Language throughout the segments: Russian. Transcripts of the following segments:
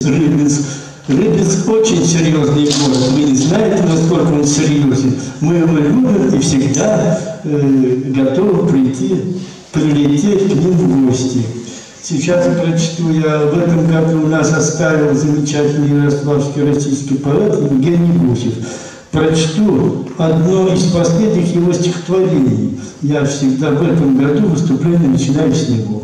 Рыбинск. Рыбинск очень серьезный город. Вы не знаете, насколько он серьезен. Мы его любим и всегда готовы прилететь к ним в гости. Сейчас прочту, я в этом году у нас оставил замечательный ярославский российский поэт Евгений Гусев. Прочту одно из последних его стихотворений. Я всегда в этом году выступление начинаю с него.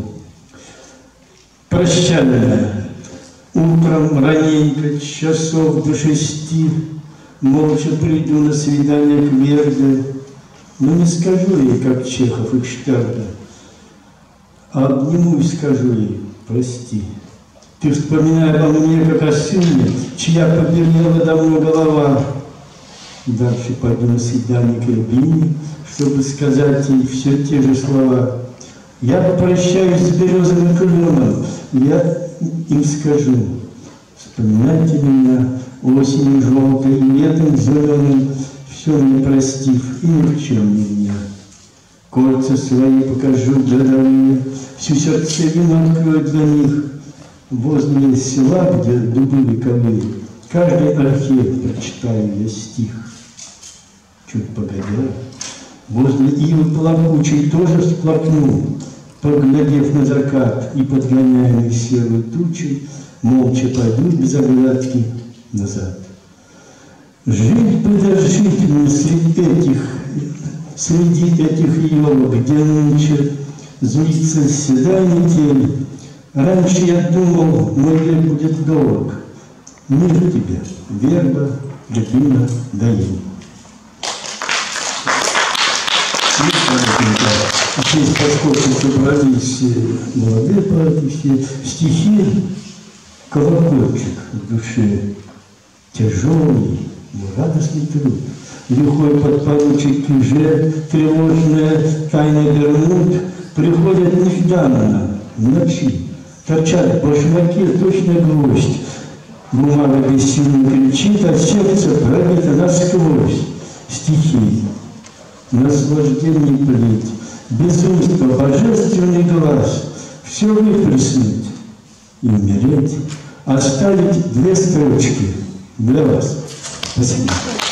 Прощальное. Утром раненько, часов до 6, молча приду на свидание к Верде, но не скажу ей, как Чехов и Штерда, а обниму и скажу ей: прости. Ты вспоминай обо мне, как о сыне, чья побелела давно голова. Дальше пойду на свидание к Рябине, чтобы сказать ей все те же слова. Я попрощаюсь с березовым кленом, я им скажу: вспоминайте меня осенью желтой и летом зеленым, все не простив и ни в чем не меня. Кольца свои покажу годовые, всю сердцевину открою для них. Возле села, где дубы вековые, каждой ольхе прочитаю я стих. Чуть погодя, возле ивы плакучей тоже всплакну, поглядев на закат и подгоняемый серой тучей, молча пойду без оглядки назад. Жить бы да жить мне среди этих елок, где нынче злится седая метель. Раньше я думал, мой век будет долг. Мир тебе, верба, Рябина, Даил. Здесь, поскольку собрались молодые поэты, все стихи, колокольчик в душе, тяжелый, радостный труд. Лихой подпоручик Киже, тревожная тайна Бермуд, приходят нежданно, в ночи, торчат в башмаке точно гвоздь. Бумага бессильно кричит, а сердце пробито насквозь. Стихи, наслаждение плеть, безумство, божественный глаз, все выплеснуть и умереть, оставить 2 строчки для вас. Спасибо.